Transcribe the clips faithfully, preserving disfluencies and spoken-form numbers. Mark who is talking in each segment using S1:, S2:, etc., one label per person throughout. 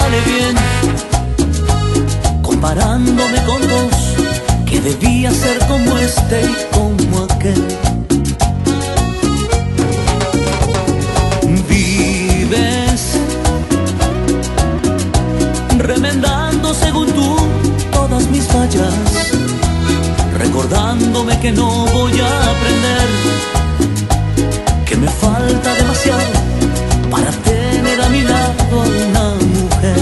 S1: sale bien, comparándome con dos que debía ser como este y como aquel. Vives remendando según tú todas mis fallas, recordándome que no voy a aprender, que me falta demasiado para tener a mi lado a una mujer.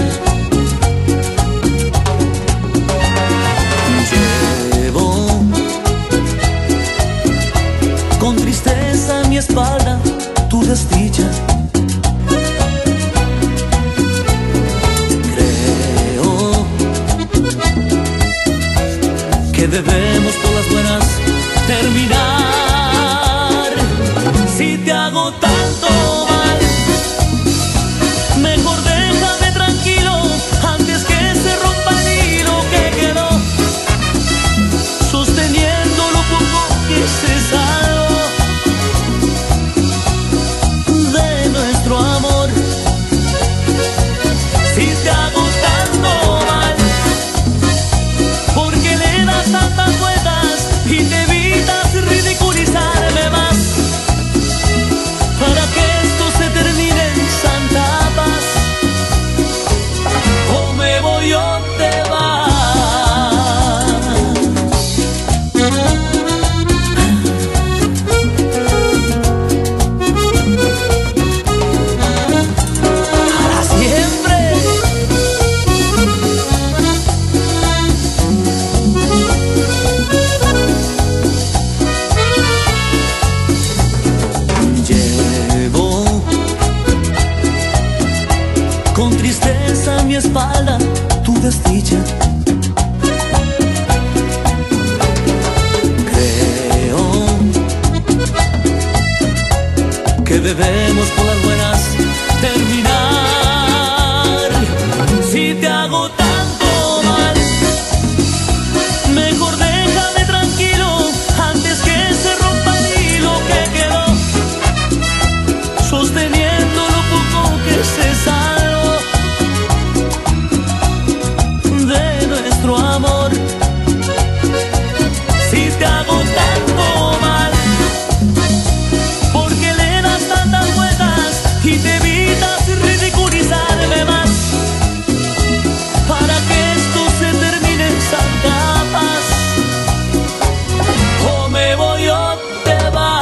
S1: Llevo con tristeza en mi espalda tu desdicha. Creo que debemos por las buenas terminar. Si te hago tanto mal, mejor déjame tranquilo antes que se rompa el hilo que quedó sosteniendo lo poco que se salvó de nuestro amor. Si te hago tanto mal, porque le das tantas vueltas y te evitas ridiculizarme más, para que esto se termine en santa paz. O me voy o te vas. Para siempre. Llevo con tristeza en mi espalda tu desdicha. Creo que debemos por las buenas terminar. Si te hago tanto mal, mejor déjame tranquilo antes que se rompa el hilo que quedó sosteniendo lo poco que se salvó de nuestro amor. Si te hago tanto mal, porque le das tantas vueltas y te evitas ridiculizarme más, para que esto se termine en santa paz. O me voy o te vas.